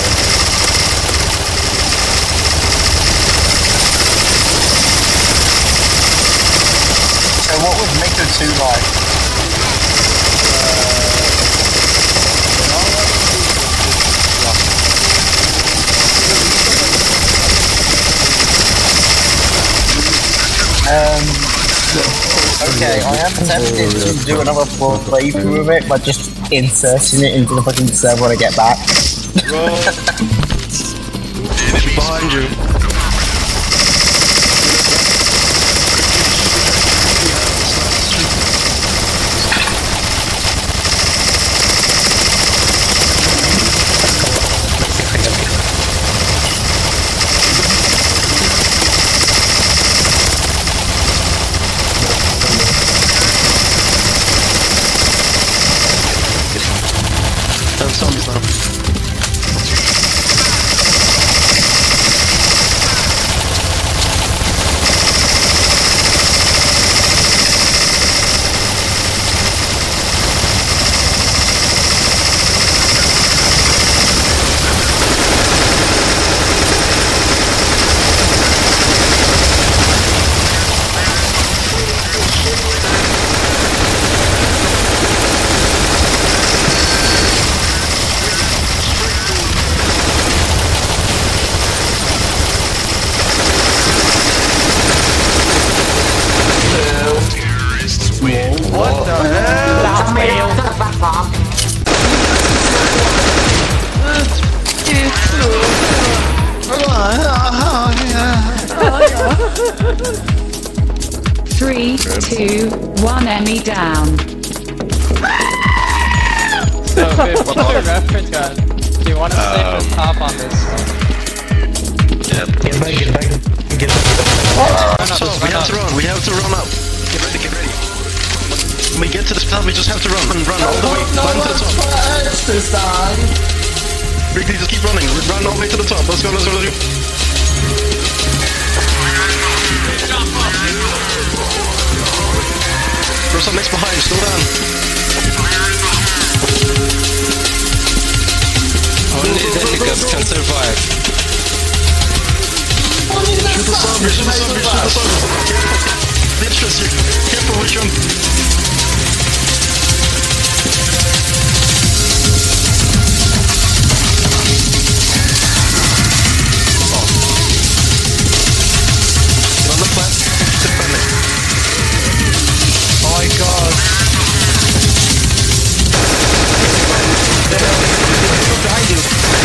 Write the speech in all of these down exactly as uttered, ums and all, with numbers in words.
So what would Maker two like? Um, okay, I am tempted to do another full playthrough of it by just inserting it into the fucking server when I get back. Behind you. Zombies now. What the hell? That's fail. Three, two, one, Emmy down. So, Viv, what's your reference gun? Do you want to stay um, the top on this one? Yeah. Get back, get back, get back. Oh, run up, so, run we have up. to run, we have to run up. Get ready, get ready. When we get to the top, we just have to run, run, run all the way, run to the top. Wrigley, just keep running, run all the way to the top. Let's go, let's go, let's go. There's some next behind, slow down. Only the niggas can survive. Shoot the zombie, shoot the zombie, shoot the zombie. Bitches, careful with jump. On the plant, defend it. Oh my god. Behind you.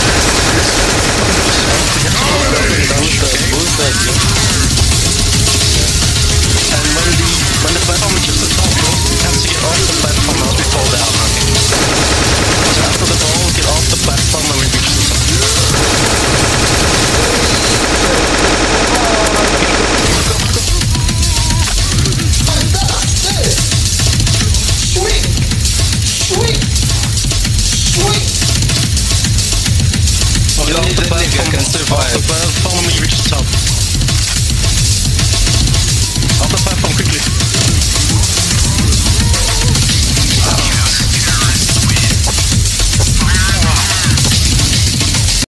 And when the when the platform reaches the top, you have to get off the platform as we fall down. So after the ball, get off the platform when we reach the top. Sweet! Sweet! Sweet! Only the nigga can survive. Off the platform when we reach the top.